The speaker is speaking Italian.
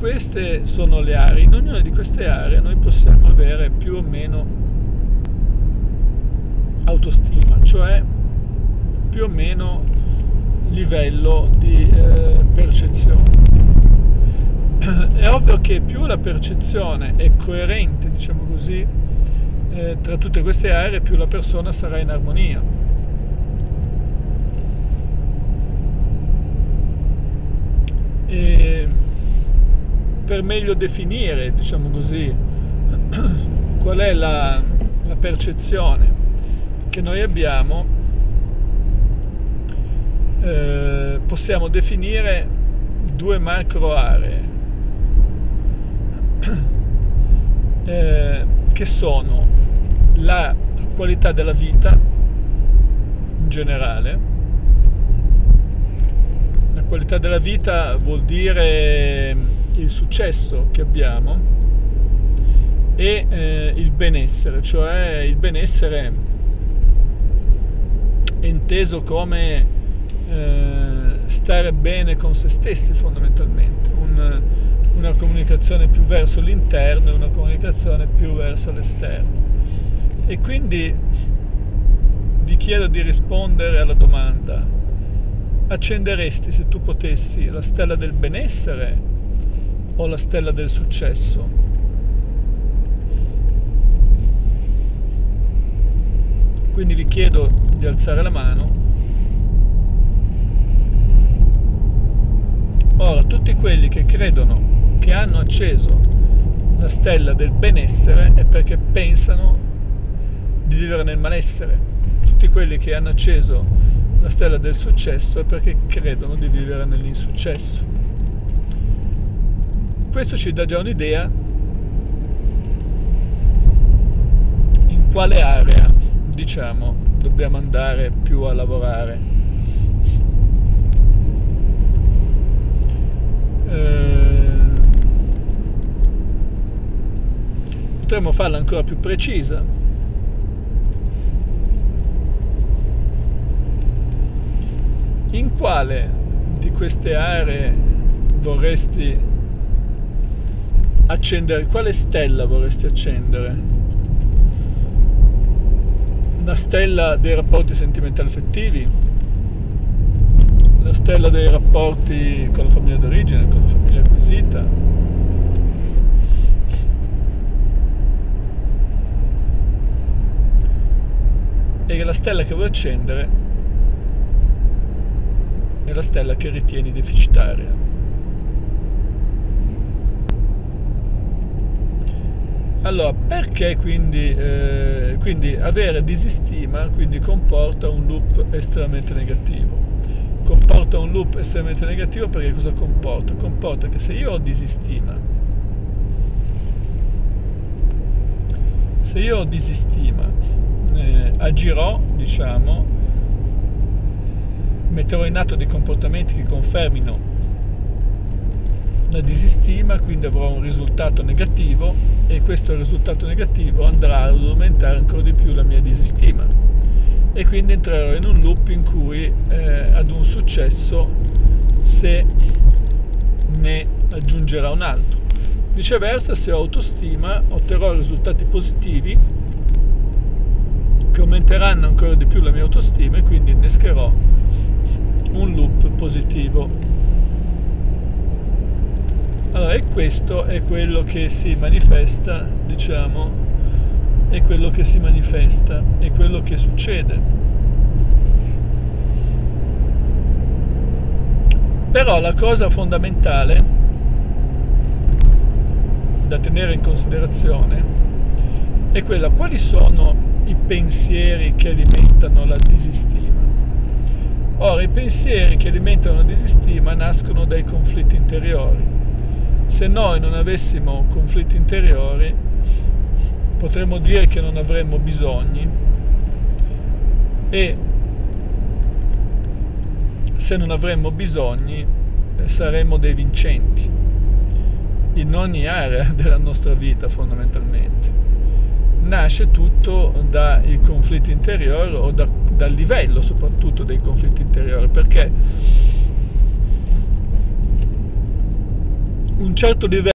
queste sono le aree. In ognuna di queste aree noi possiamo avere più o meno autostima, cioè più o meno livello di percezione. È ovvio che più la percezione è coerente, diciamo così, tra tutte queste aree, più la persona sarà in armonia. E per meglio definire, diciamo così, qual è la percezione che noi abbiamo, possiamo definire due macro aree che sono la qualità della vita in generale. La qualità della vita vuol dire il successo che abbiamo, e il benessere, cioè il benessere è inteso come stare bene con se stessi, fondamentalmente, una comunicazione più verso l'interno e una comunicazione più verso l'esterno. E quindi vi chiedo di rispondere alla domanda: accenderesti, se tu potessi, la stella del benessere o la stella del successo? Quindi vi chiedo di alzare la mano. Ora, tutti quelli che credono che hanno acceso la stella del benessere è perché pensano di vivere nel malessere. Tutti quelli che hanno acceso la stella del successo è perché credono di vivere nell'insuccesso. Questo ci dà già un'idea in quale area, diciamo, dobbiamo andare più a lavorare. Potremmo farla ancora più precisa. In quale di queste aree vorresti accendere? Quale stella vorresti accendere? La stella dei rapporti sentimentali affettivi? La stella dei rapporti con la famiglia d'origine, con la famiglia acquisita? E la stella che vuoi accendere è la stella che ritieni deficitaria. Allora, perché quindi avere disistima quindi comporta un loop estremamente negativo? Comporta un loop estremamente negativo perché cosa comporta? Comporta che se io ho disistima, agirò, diciamo, metterò in atto dei comportamenti che confermino la disistima, quindi avrò un risultato negativo, e questo risultato negativo andrà ad aumentare ancora di più la mia disistima, e quindi entrerò in un loop in cui ad un successo se ne aggiungerà un altro. Viceversa, se ho autostima, otterrò risultati positivi che aumenteranno ancora di più la mia autostima, e quindi innescherò un loop positivo. Allora, e questo è quello che si manifesta, diciamo, è quello che si manifesta, è quello che succede. Però la cosa fondamentale da tenere in considerazione è quella: quali sono i pensieri che alimentano la disistima? Ora, i pensieri che alimentano la disistima nascono dai conflitti interiori. Se noi non avessimo conflitti interiori, potremmo dire che non avremmo bisogni, e se non avremmo bisogni saremmo dei vincenti in ogni area della nostra vita. Fondamentalmente nasce tutto dai conflitti interiori, o dal livello soprattutto dei conflitti interiori, perché un certo livello